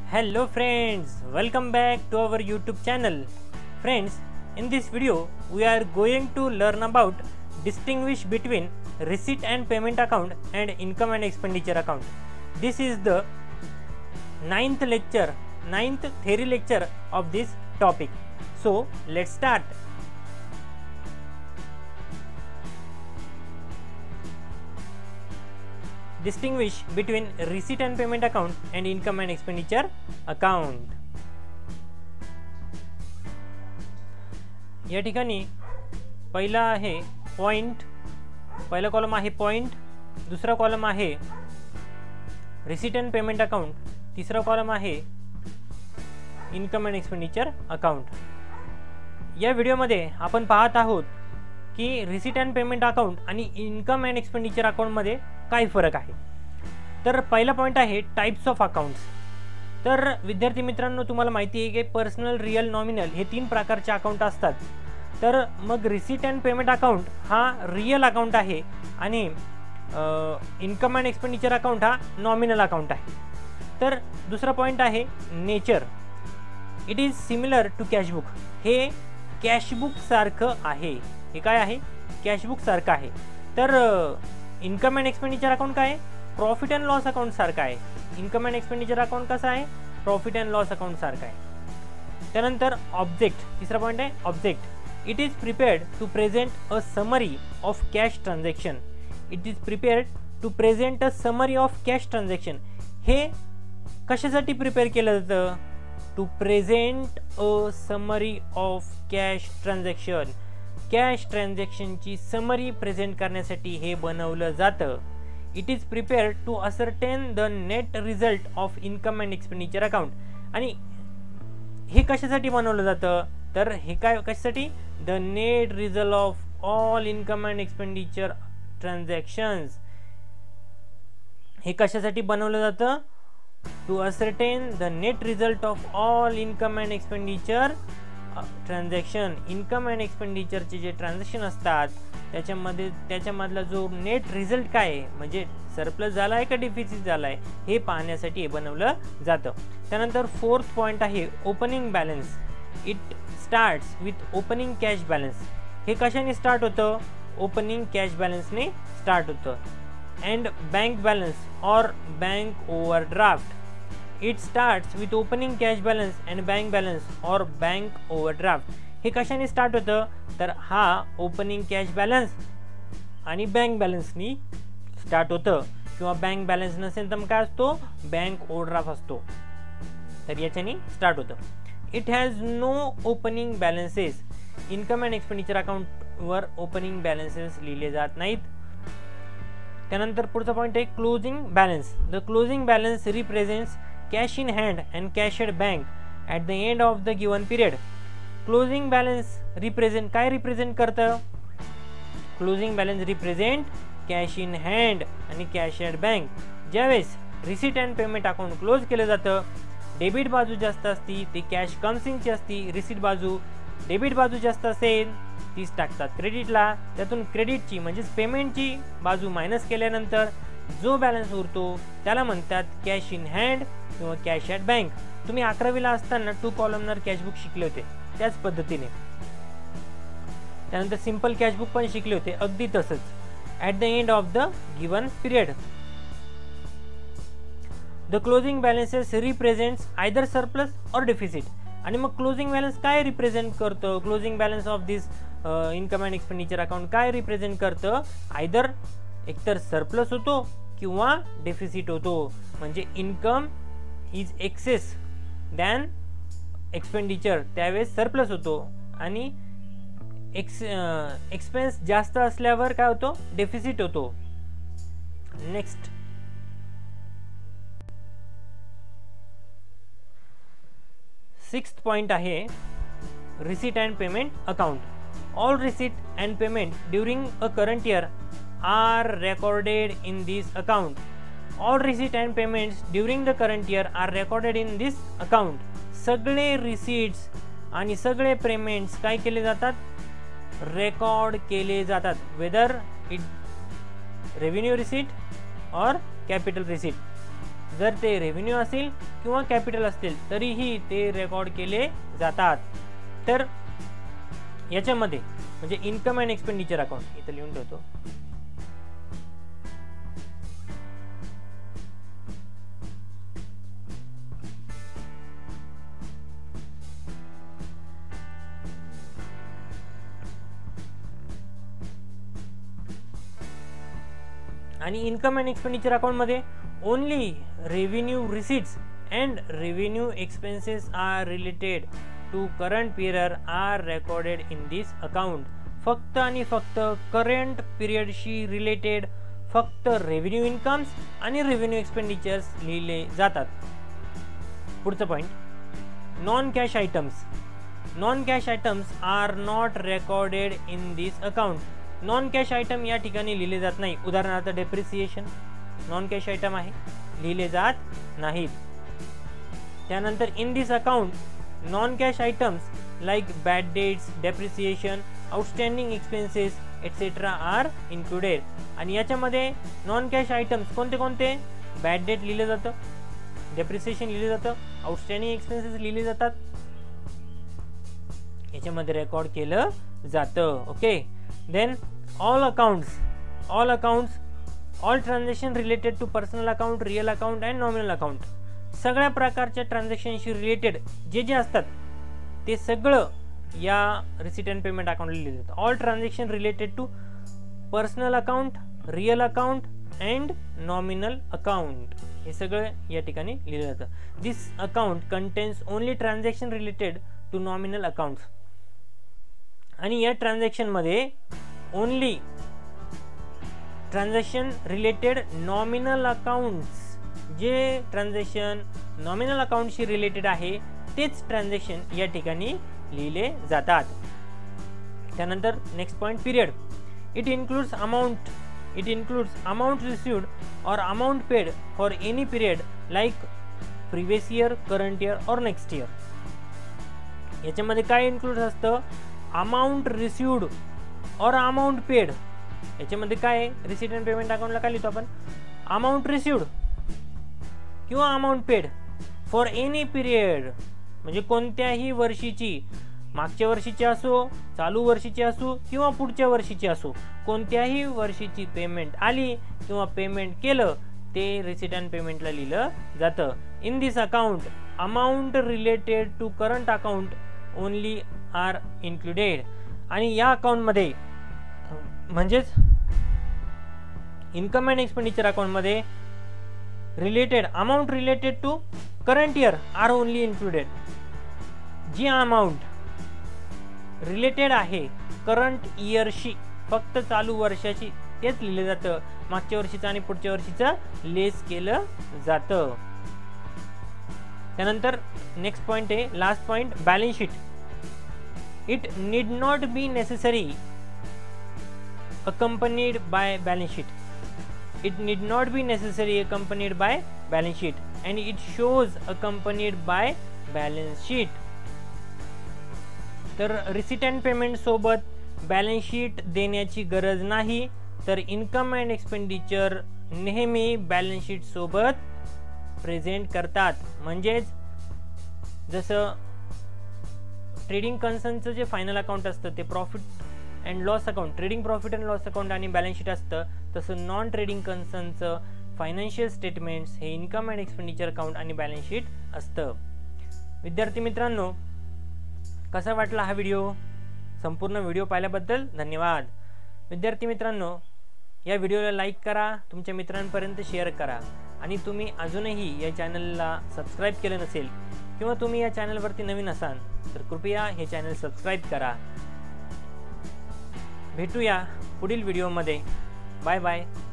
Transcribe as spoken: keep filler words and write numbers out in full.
Hello friends, welcome back to our YouTube channel. Friends, in this video we are going to learn about distinguish between receipt and payment account and income and expenditure account. This is the ninth lecture, ninth theory lecture of this topic. So let's start. Distinguish between receipt and payment account and income and expenditure account. या ठिकाणी पहिला आहे point, पहिला column आहे point, दुसरा column आहे receipt and payment account, तिसरा column आहे इन्कम अँड एक्सपेंडिचर अकाउंट. या व्हिडिओमध्ये आपण पाहत आहोत की रिसीट अँड पेमेंट अकाउंट आणि इन्कम अँड एक्सपेंडिचर अकाउंटमध्ये काय फरक आहे. तर पहिला पॉईंट आहे टाइप्स ऑफ अकाउंट्स. तर विद्यार्थी मित्रांनो, तुम्हाला माहिती आहे की पर्सनल, रिअल, नॉमिनल हे तीन प्रकारचे अकाउंट असतात. तर मग रिसीट अँड पेमेंट अकाउंट हा रिअल अकाउंट आहे आणि इन्कम अँड एक्सपेंडिचर अकाउंट हा नॉमिनल अकाउंट आहे. तर दुसरा पॉईंट आहे nature. It is similar to cashbook. हे कॅशबुक सारखं आहे. हे काय आहे? कॅशबुक सारखं आहे. तर इन्कम अँड एक्सपेंडिचर अकाउंट काय आहे? प्रॉफिट अँड लॉस अकाउंट सारखं आहे. इन्कम अँड एक्सपेंडिचर अकाउंट कसं आहे? प्रॉफिट अँड लॉस अकाउंट सारखं आहे. त्यानंतर ऑब्जेक्ट. तिसरा पॉईंट आहे object. It is prepared to present a summary of cash transaction. It is prepared to present a summary of cash transaction. हे कशासाठी prepare केलं जातं? To present a summary of cash transaction. Cash ट्रान्झॅक्शनची summary present करण्यासाठी हे बनवलं जातं. It is prepared to ascertain the net result of income and expenditure account. आणि हे कशासाठी बनवलं जातं? तर हे काय कशासाठी? The net result of all income and expenditure transactions. हे कशासाठी बनवलं जातं? To ascertain the net result of all income and expenditure transaction. Income and एक्सपेंडिचरचे जे ट्रान्झॅक्शन असतात त्याच्यामध्ये त्याच्यामधला जो नेट रिझल्ट काय आहे, म्हणजे सरप्लस झाला आहे का डिफिसिट झाला आहे, हे पाहण्यासाठी हे बनवलं जातं. त्यानंतर फोर्थ पॉईंट आहे opening balance. It starts with opening cash balance. हे कशाने स्टार्ट होतं? ओपनिंग कॅश बॅलन्सने स्टार्ट होतं. And bank balance or bank overdraft. It starts with opening cash balance and bank balance or bank overdraft. हे कशाने start होतं? तर हा ओपनिंग कॅश बॅलन्स आणि बँक बॅलन्सनी स्टार्ट होतं. किंवा बँक बॅलन्स नसेल तर मग काय असतो? बँक ओव्हरड्राफ्ट असतो. तर याच्याने स्टार्ट होतं. It has no opening balances. Income and expenditure अकाउंटवर ओपनिंग बॅलन्सेस लिहिले जात नाहीत. त्यानंतर पुढचा पॉईंट आहे closing balance. The closing balance represents cash in hand and cash at bank at the end of the given period. Closing balance represent काय represent करतं? Closing balance represent cash in hand आणि cash at bank. ज्यावेळेस receipt and payment account close केलं जातं, debit बाजू जास्त असती ती कॅश कम्सिंगची असती. रिसीट बाजू डेबिट बाजू जास्त असेल तीच टाकतात क्रेडिटला. त्यातून क्रेडिटची म्हणजेच पेमेंटची बाजू मायनस केल्यानंतर जो बॅलन्स उरतो त्याला म्हणतात कॅश इन हँड किंवा कॅश ॲट बँक. तुम्ही अकरावीला असताना टू कॉलमनर कॅशबुक शिकले होते त्याच पद्धतीने. त्यानंतर सिंपल कॅशबुक पण शिकले होते, अगदी तसंच. At the end of the given period the closing balances represents either surplus or deficit. आणि मग क्लोजिंग बॅलन्स काय रिप्रेझेंट करतं? Closing balance of this income and expenditure account काय रिप्रेझेंट करतं? आयदर एकतर सरप्लस होतो किंवा डेफिसिट होतो. म्हणजे income is excess than expenditure, त्यावेळेस सरप्लस होतो. आणि एक्स एक्सपेन्स जास्त असल्यावर काय होतो? डेफिसिट होतो. नेक्स्ट सिक्स्थ पॉइंट आहे receipt and payment account. All receipt and payment during a current year are recorded in this account. All receipt and payments during the current year are recorded in this account. सगळे receipts आणि सगळे payments काय केले जातात? Record केले जातात. Whether it revenue receipt or capital receipt. जर ते रेव्हेन्यू असेल किंवा कॅपिटल असतील तरीही ते रेकॉर्ड केले जातात. तर याच्यामध्ये म्हणजे इन्कम अँड एक्सपेंडिचर अकाउंट इथं लिहून ठेवतो. आणि इन्कम अँड एक्सपेंडिचर अकाउंट मध्ये only revenue receipts and revenue expenses are related to current period are recorded in this account. फक्त आणि फक्त करंट पिरियडशी रिलेटेड फक्त रेव्हेन्यू इन्कम्स आणि रेव्हेन्यू एक्सपेंडिचर्स लिहिले जातात. पुढचं point, non cash items. Non cash items are not recorded in this account. Non cash item या ठिकाणी लिहिले जात नाही. उदाहरणार्थ डेप्रिसिएशन नॉन कॅश आयटम आहे, लिहिले जात नाहीत. त्यानंतर in this account non cash items like bad debts, depreciation, outstanding expenses etcetera are included. आणि याच्यामध्ये नॉन कॅश आयटम्स कोणते कोणते? बॅड डेट लिहिले जातं, डेप्रिसिएशन लिहिले जातं, आउटस्टँडिंग एक्सपेन्सेस लिहिले जातात, याच्यामध्ये रेकॉर्ड केलं जातं. Okay. Then all accounts, all accounts, all transaction related to personal account, real account and nominal account. सगळ्या प्रकारच्या ट्रान्झॅक्शनशी रिलेटेड जे जे असतात ते सगळं या रिसीट अँड पेमेंट अकाउंटला लिहिले जातं. All transaction related to personal account, real account and nominal account हे सगळं या ठिकाणी लिहिलं जातं. This account contains only transaction related to nominal accounts. आणि या ट्रान्झॅक्शन मध्ये only transaction related nominal accounts, जे ट्रान्झॅक्शन नॉमिनल अकाउंटशी रिलेटेड आहे तेच ट्रान्झॅक्शन या ठिकाणी लिहिले जातात. त्यानंतर next point, period. It includes amount it includes amount received or amount paid for any period like previous year, current year or next year. याच्यामध्ये काय इन्क्लूड असतं? Amount received or amount paid. याच्यामध्ये काय रिसीट अँड पेमेंट अकाउंटला काय लिहितो आपण? Amount received किंवा amount paid for any period, म्हणजे कोणत्याही वर्षीची, मागच्या वर्षीची असो, चालू वर्षीची असो किंवा पुढच्या वर्षीची असो, कोणत्याही वर्षीची पेमेंट आली किंवा पेमेंट केलं ते रिसीट अँड पेमेंटला लिहिलं जातं. In this account amount related to current account only are included. आणि या अकाउंटमध्ये म्हणजेच इन्कम अँड एक्सपेंडिचर अकाउंटमध्ये related amount related to current year are only included. जी अमाऊंट रिलेटेड आहे करंट इयरशी, फक्त चालू वर्षाची, तेच लिहिलं जातं. मागच्या वर्षीचं आणि पुढच्या वर्षीचं लेस केलं जातं. त्यानंतर नेक्स्ट पॉइंट आहे, last point, balance sheet. It need not be necessary accompanied by balance sheet. It need not be necessary accompanied by balance sheet and it shows accompanied by balance sheet. तर receipt and payment सोबत balance sheet देण्याची गरज नाही. तर income and expenditure नेहमी balance sheet सोबत present करतात. म्हणजेच जसं ट्रेडिंग कन्सर्नचं जे फायनल अकाउंट असतं ते profit and loss account, trading profit and loss account आणि बॅलन्स शीट असतं, तसं नॉन ट्रेडिंग कन्सर्नचं फायनान्शियल स्टेटमेंट्स हे इन्कम अँड एक्सपेंडिचर अकाउंट आणि बॅलन्स शीट असतं. विद्यार्थी मित्रांनो, कसा वाटला हा व्हिडिओ? संपूर्ण व्हिडिओ पाहिल्याबद्दल धन्यवाद. विद्यार्थी मित्रांनो, या व्हिडिओला लाईक करा, तुमच्या मित्रांपर्यंत शेअर करा आणि तुम्ही अजूनही या चॅनलला सबस्क्राईब केलं नसेल किंवा तुम्ही या चॅनलवरती नवीन असाल तर कृपया हे चॅनल सबस्क्राईब करा. भेटूया पुढील व्हिडिओमध्ये. Bye bye.